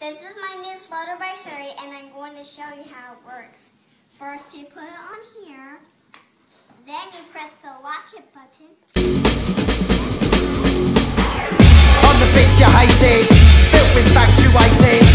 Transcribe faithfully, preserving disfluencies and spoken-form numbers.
This is my new Flutterbye Fairy, and I'm going to show you how it works. First, you put it on here. Then you press the lock it button. On the bits you hated, built infatuated.